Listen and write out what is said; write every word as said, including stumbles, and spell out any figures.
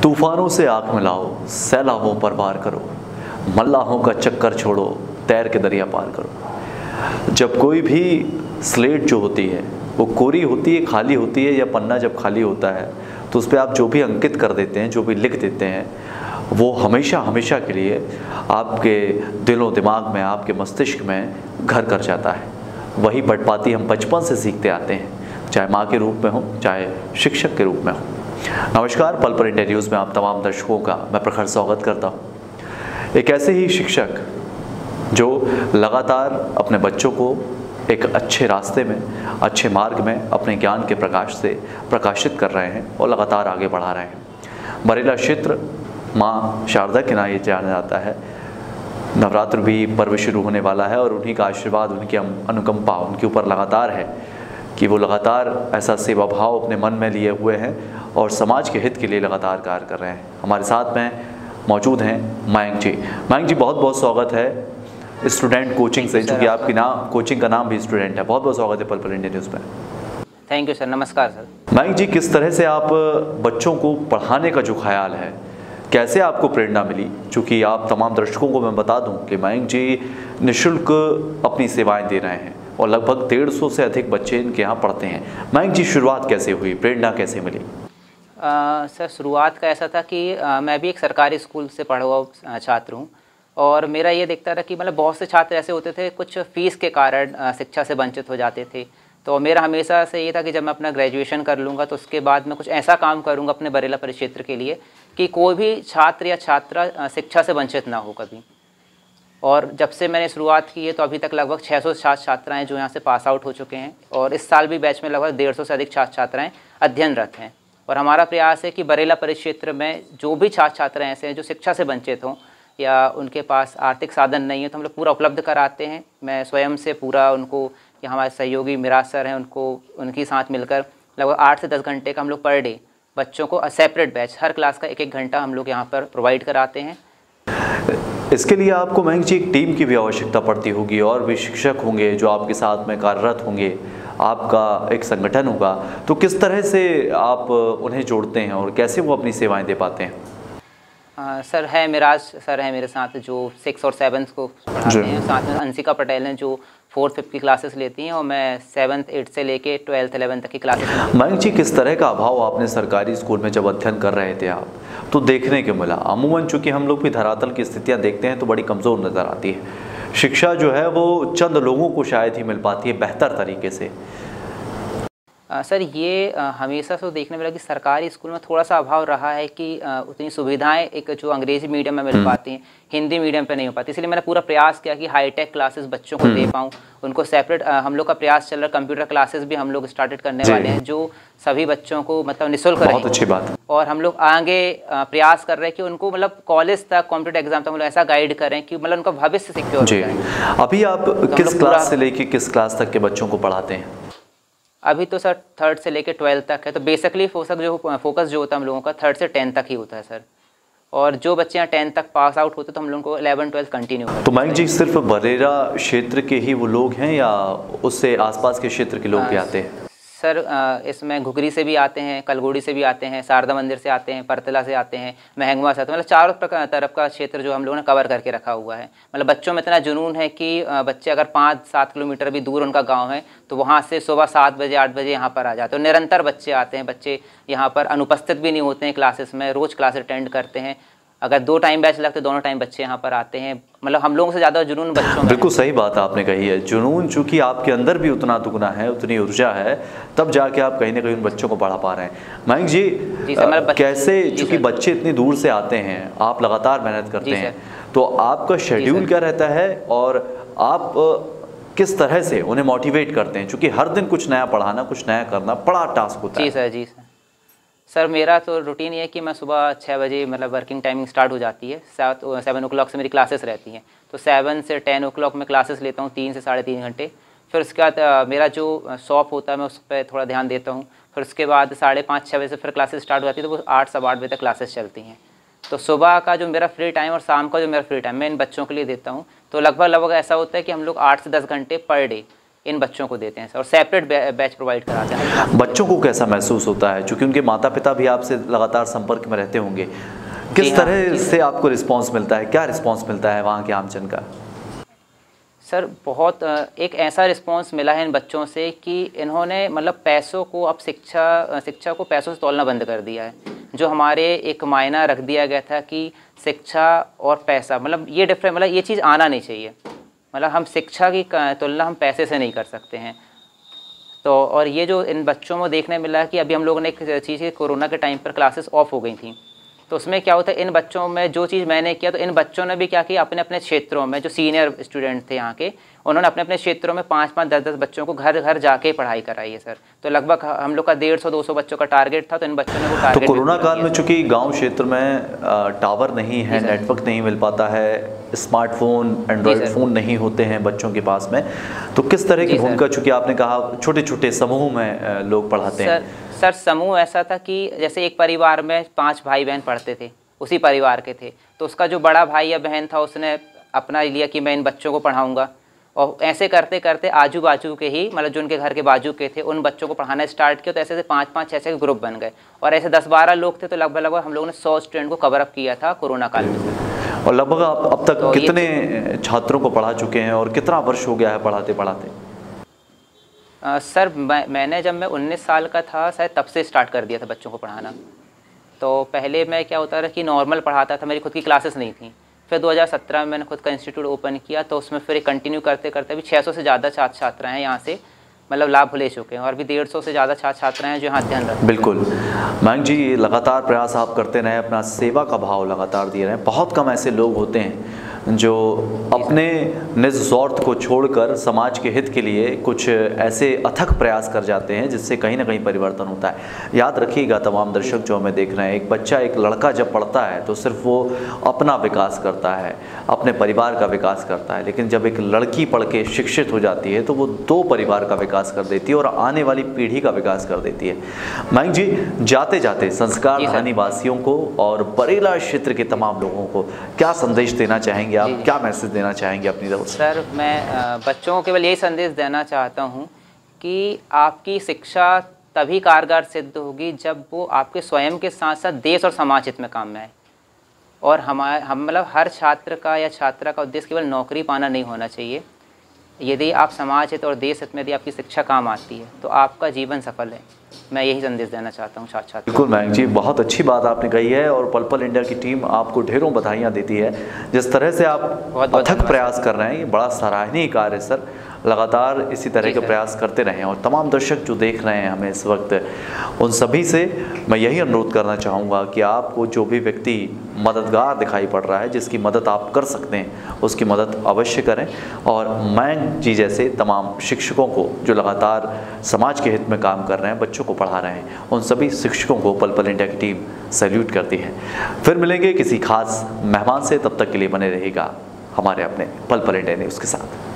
तूफानों से आँख मिलाओ, सैलाबों पर पार करो, मल्लाहों का चक्कर छोड़ो, तैर के दरिया पार करो। जब कोई भी स्लेट जो होती है वो कोरी होती है, खाली होती है, या पन्ना जब खाली होता है तो उस पर आप जो भी अंकित कर देते हैं, जो भी लिख देते हैं, वो हमेशा हमेशा के लिए आपके दिलो दिमाग में, आपके मस्तिष्क में घर कर जाता है। वही पटपाती हम बचपन से सीखते आते हैं, चाहे माँ के रूप में हो, चाहे शिक्षक के रूप में हो। नमस्कार, पल पल इंडिया न्यूज़ में आप तमाम दर्शकों का मैं प्रखर स्वागत करता हूँ। एक ऐसे ही शिक्षक जो लगातार अपने बच्चों को एक अच्छे रास्ते में, अच्छे मार्ग में अपने ज्ञान के प्रकाश से प्रकाशित कर रहे हैं और लगातार आगे बढ़ा रहे हैं। बरेला क्षेत्र माँ शारदा के नाम ये जाना जाता है। नवरात्र भी पर्व शुरू होने वाला है और उन्हीं का आशीर्वाद, उनकी अनुकंपा उनके ऊपर लगातार है कि वो लगातार ऐसा सेवा भाव अपने मन में लिए हुए हैं और समाज के हित के लिए लगातार कार्य कर रहे हैं। हमारे साथ में मौजूद हैं मयंक जी। मयंक जी, बहुत बहुत स्वागत है स्टूडेंट कोचिंग से, चूँकि आपकी नाम कोचिंग का नाम भी स्टूडेंट है। बहुत बहुत स्वागत है पल पल इंडिया न्यूज़ में। Thank you sir. नमस्कार सर। मयंक जी, किस तरह से आप बच्चों को पढ़ाने का जो ख्याल है, कैसे आपको प्रेरणा मिली? चूँकि आप तमाम दर्शकों को मैं बता दूं कि मयंक जी निःशुल्क अपनी सेवाएं दे रहे हैं और लगभग डेढ़ सौ से अधिक बच्चे इनके यहाँ पढ़ते हैं। मयंक जी, शुरुआत कैसे हुई, प्रेरणा कैसे मिली? आ, सर शुरुआत का ऐसा था कि आ, मैं भी एक सरकारी स्कूल से पढ़ा हुआ छात्र हूँ और मेरा ये देखता था कि मतलब बहुत से छात्र ऐसे होते थे कुछ फ़ीस के कारण शिक्षा से वंचित हो जाते थे। तो मेरा हमेशा से ये था कि जब मैं अपना ग्रेजुएशन कर लूँगा तो उसके बाद मैं कुछ ऐसा काम करूँगा अपने बरेला परिक्षेत्र के लिए कि कोई भी छात्र या छात्रा शिक्षा से वंचित ना हो कभी। और जब से मैंने शुरुआत की है तो अभी तक लगभग छह सौ छात्र छात्राएँ जो यहाँ से पास आउट हो चुके हैं और इस साल भी बैच में लगभग डेढ़ सौ से अधिक छात्र छात्राएँ अध्ययनरत हैं। और हमारा प्रयास है कि बरेला परिक्षेत्र में जो भी छात्र छात्राएँ ऐसे हैं जो शिक्षा से वंचित हों या उनके पास आर्थिक साधन नहीं है तो हम लोग पूरा उपलब्ध कराते हैं। मैं स्वयं से पूरा उनको, या हमारे सहयोगी मिराज सर हैं, उनको उनके साथ मिलकर लगभग आठ से दस घंटे का हम लोग पर डे बच्चों को सेपरेट बैच, हर क्लास का एक एक घंटा हम लोग यहाँ पर प्रोवाइड कराते हैं। इसके लिए आपको मयंक जी एक टीम की भी आवश्यकता पड़ती होगी और भी शिक्षक होंगे जो आपके साथ में कार्यरत होंगे, आपका एक संगठन होगा, तो किस तरह से आप उन्हें जोड़ते हैं और कैसे वो अपनी सेवाएं दे पाते हैं? आ, सर है मिराज सर है मेरे साथ जो सिक्स और सेवन्थ को पढ़ाते हैं। साथ में अंशिका पटेल हैं जो फोर्थ फिफ्थ की क्लासेस लेती हैं और मैं सेवन्थ एट्थ से लेके ट्वेल्थ इलेवेंथ तक की क्लासेस। मयंक जी, किस तरह का अभाव आपने सरकारी स्कूल में जब अध्ययन कर रहे थे आप तो देखने के मिला? अमूमन चूँकि हम लोग भी धरातल की स्थितियाँ देखते हैं तो बड़ी कमज़ोर नज़र आती है। शिक्षा जो है वो चंद लोगों को शायद ही मिल पाती है बेहतर तरीके से। आ, सर ये आ, हमेशा से देखने में लगा कि सरकारी स्कूल में थोड़ा सा अभाव रहा है कि आ, उतनी सुविधाएं एक जो अंग्रेजी मीडियम में मिल पाती हैं, हिंदी मीडियम पे नहीं हो पाती। इसलिए मैंने पूरा प्रयास किया कि हाईटेक क्लासेस बच्चों को दे पाऊँ, उनको सेपरेट। हम लोग का प्रयास चल रहा है, कंप्यूटर क्लासेस भी हम लोग स्टार्टेड करने वाले हैं जो सभी बच्चों को मतलब निःशुल्क रहें। बहुत अच्छी बात। और हम लोग आगे प्रयास कर रहे हैं कि उनको मतलब कॉलेज तक, कॉम्पिटेटिव एग्जाम तक मतलब ऐसा गाइड करें कि मतलब उनका भविष्य सिक्योर हो जाए। अभी आप तो किस क्लास से लेके किस क्लास तक के बच्चों को पढ़ाते हैं? अभी तो सर थर्ड से लेके ट्वेल्थ तक है। तो बेसिकली फोकस जो फोकस जो होता है हम लोगों का थर्ड से टेंथ तक ही होता है सर। और जो बच्चे यहाँ टेंथ तक पास आउट होते तो हम लोगों को इलेवन ट्वेल्थ कंटिन्यू। तो मयंक जी, सिर्फ बरेला क्षेत्र के ही वो लोग हैं या उससे आसपास के क्षेत्र के लोग भी आते हैं? सर इसमें घुघरी से भी आते हैं, कलगोड़ी से भी आते हैं, शारदा मंदिर से आते हैं, परतला से आते हैं, महंगवा से आते हैं। मतलब चारों तरफ का क्षेत्र जो हम लोगों ने कवर करके रखा हुआ है। मतलब बच्चों में इतना जुनून है कि बच्चे अगर पाँच सात किलोमीटर भी दूर उनका गांव है तो वहाँ से सुबह सात बजे आठ बजे यहाँ पर आ जाते हैं। निरंतर बच्चे आते हैं, बच्चे यहाँ पर अनुपस्थित भी नहीं होते हैं क्लासेस में, रोज़ क्लास अटेंड करते हैं। अगर दो टाइम बैच लगते दोनों टाइम बच्चे यहाँ पर आते हैं। मतलब हम लोगों से ज़्यादा जुनून बच्चों में। बिल्कुल सही बात आपने कही है। जुनून चूँकि आपके अंदर भी उतना दुगना है, उतनी ऊर्जा है, तब जाके आप कहीं ना कहीं उन बच्चों को पढ़ा पा रहे हैं। मयंक जी, जी आ, कैसे, चूँकि बच्चे इतनी दूर से आते हैं, आप लगातार मेहनत करते हैं, तो आपका शेड्यूल क्या रहता है और आप किस तरह से उन्हें मोटिवेट करते हैं? चूँकि हर दिन कुछ नया पढ़ाना, कुछ नया करना बड़ा टास्क होता है। जी सर, जी सर। सर मेरा तो रूटीन ये है कि मैं सुबह छः बजे मतलब वर्किंग टाइमिंग स्टार्ट हो जाती है। सात सेवन ओ क्लॉक से मेरी क्लासेस रहती हैं। तो सेवन से टेन ओ क्लॉक में क्लासेस लेता हूँ, तीन से साढ़े तीन घंटे। फिर उसके बाद मेरा जो शॉप होता है मैं उस पर थोड़ा ध्यान देता हूँ। फिर उसके बाद साढ़े पाँच छः बजे से फिर क्लासेस स्टार्ट हो जाती है, तो वो आठ सवा आठ बजे तक क्लासेस चलती हैं। तो सुबह का जो मेरा फ्री टाइम और शाम का जो मेरा फ्री टाइम मैं इन बच्चों के लिए देता हूँ। तो लगभग लगभग ऐसा होता है कि हम लोग आठ से दस घंटे पर डे इन बच्चों को देते हैं सर, और सेपरेट बैच प्रोवाइड कराते हैं। बच्चों को कैसा महसूस होता है, क्योंकि उनके माता पिता भी आपसे लगातार संपर्क में रहते होंगे, किस हाँ, तरह से आपको रिस्पांस मिलता है, क्या रिस्पांस मिलता है वहाँ के आमजन का? सर बहुत एक ऐसा रिस्पांस मिला है इन बच्चों से कि इन्होंने मतलब पैसों को अब शिक्षा शिक्षा को पैसों से तोलना बंद कर दिया है। जो हमारे एक मायना रख दिया गया था कि शिक्षा और पैसा, मतलब ये डिफरेंट, मतलब ये चीज़ आना नहीं चाहिए। मतलब हम शिक्षा की तुलना हम पैसे से नहीं कर सकते हैं। तो और ये जो इन बच्चों में देखने मिला है कि अभी हम लोगों ने एक चीज़ की, कोरोना के टाइम पर क्लासेस ऑफ हो गई थी, तो उसमें क्या होता है, इन बच्चों में जो चीज़ मैंने किया, तो इन बच्चों ने भी क्या किया, अपने अपने क्षेत्रों में जो सीनियर स्टूडेंट थे यहाँ के, उन्होंने अपने अपने क्षेत्रों में पाँच पाँच दस दस बच्चों को घर घर जाके पढ़ाई कराई है सर। तो लगभग हम लोग का डेढ़ सौ दो सौ बच्चों का टारगेट था, तो इन बच्चों ने वो टारगेट। तो कोरोना काल में चूंकि गांव क्षेत्र में टावर नहीं है, नेटवर्क नहीं मिल पाता है, स्मार्टफोन एंड्रॉयड फ़ोन नहीं होते हैं बच्चों के पास में, तो किस तरह की भूमिका, चूँकि आपने कहा छोटे छोटे समूह में लोग पढ़ाते हैं? सर समूह ऐसा था कि जैसे एक परिवार में पाँच भाई बहन पढ़ते थे, उसी परिवार के थे, तो उसका जो बड़ा भाई या बहन था उसने अपना लिया कि मैं इन बच्चों को पढ़ाऊंगा, और ऐसे करते करते आजू बाजू के ही, मतलब जो उनके घर के बाजू के थे, उन बच्चों को पढ़ाना स्टार्ट किया। तो ऐसे ऐसे पाँच पाँच ऐसे ग्रुप बन गए, और ऐसे दस बारह लोग थे, तो लगभग लगभग हम लोगों ने सौ स्टूडेंट को कवर अप किया था कोरोना काल में। और लगभग आप अब तक तो कितने छात्रों को पढ़ा चुके हैं और कितना वर्ष हो गया है पढ़ाते पढ़ाते? आ, सर मैं, मैंने जब मैं उन्नीस साल का था शायद तब से स्टार्ट कर दिया था बच्चों को पढ़ाना। तो पहले मैं क्या होता था कि नॉर्मल पढ़ाता था, मेरी खुद की क्लासेस नहीं थी। फिर दो हज़ार सत्रह में मैंने खुद का इंस्टीट्यूट ओपन किया, तो उसमें फिर कंटिन्यू करते करते अभी छह सौ से ज़्यादा छात्र छात्राएँ यहाँ से मतलब लाभ ले चुके हैं, और भी डेढ़ सौ से ज़्यादा छात्र छात्राएँ हैं जो यहाँ अध्ययन रखते हैं। बिल्कुल मयंक जी, लगातार प्रयास आप करते रहें, अपना सेवा का भाव लगातार दिए रहें। बहुत कम ऐसे लोग होते हैं जो अपने निज स्वार्थ को छोड़कर समाज के हित के लिए कुछ ऐसे अथक प्रयास कर जाते हैं जिससे कहीं ना कहीं परिवर्तन होता है। याद रखिएगा तमाम दर्शक जो हमें देख रहे हैं, एक बच्चा, एक लड़का जब पढ़ता है तो सिर्फ वो अपना विकास करता है, अपने परिवार का विकास करता है, लेकिन जब एक लड़की पढ़ के शिक्षित हो जाती है तो वो दो परिवार का विकास कर देती है और आने वाली पीढ़ी का विकास कर देती है। मयंक जी, जाते जाते संस्कार धानी वासियों को और बरेला क्षेत्र के तमाम लोगों को क्या संदेश देना चाहेंगे आप, क्या मैसेज देना चाहेंगे अपनी तरफ से? सर मैं बच्चों को केवल यही संदेश देना चाहता हूँ कि आपकी शिक्षा तभी कारगर सिद्ध होगी जब वो आपके स्वयं के साथ साथ देश और समाज हित में काम में आए। और हमारे हम मतलब हर छात्र का या छात्रा का उद्देश्य केवल नौकरी पाना नहीं होना चाहिए। यदि आप समाज हित और देश हित में यदि आपकी शिक्षा काम आती है तो आपका जीवन सफल है। मैं यही संदेश देना चाहता हूँ छात्र छात्रा। बिल्कुल मयंक जी, बहुत अच्छी बात आपने कही है, और पल पल इंडिया की टीम आपको ढेरों बधाइयाँ देती है। जिस तरह से आप अथक प्रयास कर रहे हैं, ये बड़ा सराहनीय कार्य है सर। लगातार इसी तरह के प्रयास करते रहें, और तमाम दर्शक जो देख रहे हैं हमें इस वक्त, उन सभी से मैं यही अनुरोध करना चाहूँगा कि आपको जो भी व्यक्ति मददगार दिखाई पड़ रहा है, जिसकी मदद आप कर सकते हैं, उसकी मदद अवश्य करें। और मयंक जी जैसे तमाम शिक्षकों को जो लगातार समाज के हित में काम कर रहे हैं, बच्चों को पढ़ा रहे हैं, उन सभी शिक्षकों को पल पल इंडिया की टीम सैल्यूट करती है। फिर मिलेंगे किसी खास मेहमान से, तब तक के लिए बने रहेगा हमारे अपने पल पल इंडिया न्यूज़ के साथ।